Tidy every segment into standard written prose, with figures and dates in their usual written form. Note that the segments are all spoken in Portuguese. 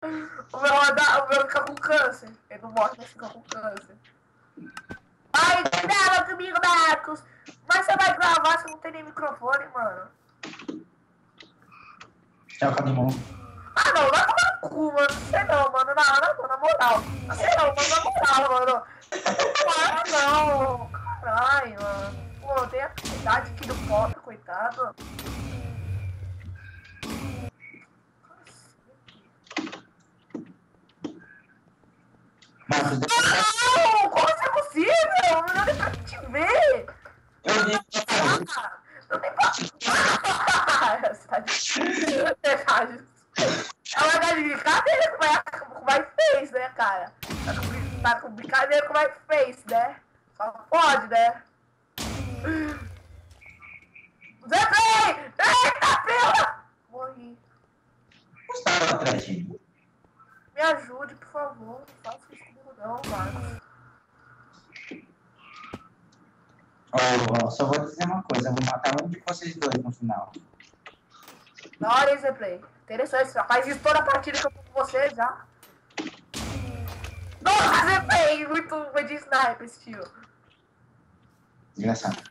O meu fica com câncer. Ele não morre, mas fica com câncer. Ai, grava comigo, Marcos. Mas você vai gravar, você não tem nem microfone, mano. É o Cadimon. Ah, não, vai tomar no cu, mano. Não sei não, mano. Na moral. Não sei não, mas na moral, mano. Ah, não. Caralho, mano. Pô, tem a idade aqui do pobre, coitado. Mas Não! Como isso é possível? Não deu nem pra te ver. eu vi. Ah, não tem pra... Você tá de... É uma de brincadeira com o MyFace, né, cara? Tá com brincadeira com o MyFace, né? Só pode, né? Zé Play! Eita, pela! Morri. Você estava atrás de mim. Me ajude, por favor. Não faça isso comigo não, Marcos. Oh, só vou dizer uma coisa, eu vou matar um de vocês dois no final. Da hora, hein, Zé Play? Interessante, você faz isso toda a partida que eu tô com você já. Nossa, Zé Play! Muito de sniper esse tio. Desgraçado.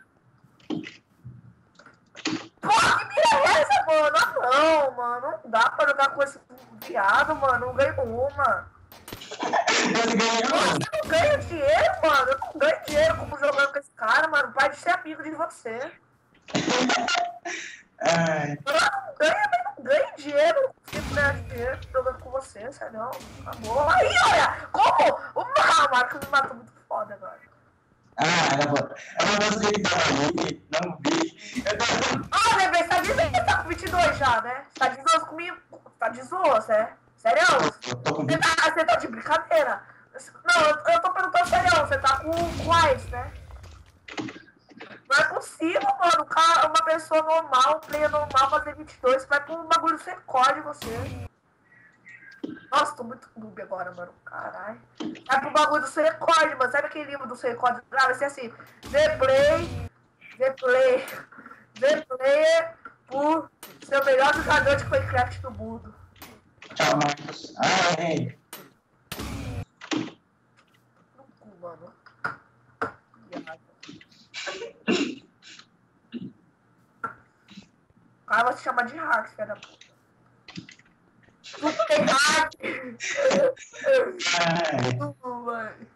Pô, que mira é essa, mano? Ah, não, mano. Não dá pra jogar com esse viado, mano. Não ganho uma. Ele ganhou. Eu não ganho dinheiro, mano. Eu não ganho dinheiro como jogando com esse cara, mano. Vai de ser amigo de você. Ai, Eu não ganho dinheiro. Eu não consigo ganhar dinheiro jogando com você, sério. Não. Acabou. Aí, olha! Como? O Marcos me matou muito foda agora. ela não sei que tava ali, não vi. Ah, bebê, você tá dizendo que tá com 22 já, né? Você tá de zoas comigo? Tá de zoas, né? Sério? Eu tô com Você tá de brincadeira? Não, eu tô perguntando sério, você tá com Ice, né? Não é possível, mano. Uma pessoa normal, um player normal, fazer 22, vai pra um bagulho sem código, você. Nossa, tô muito noob agora, mano. Caralho. Vai pro bagulho do seu recorde, mano. Sabe aquele livro do seu recorde? Ah, vai ser assim. Z-Player por seu melhor jogador de Minecraft do mundo. Tchau, Marcos. Ai, No cu, mano. O cara vai se chamar de hack, filha da puta. Não tem hack! ai. Mano.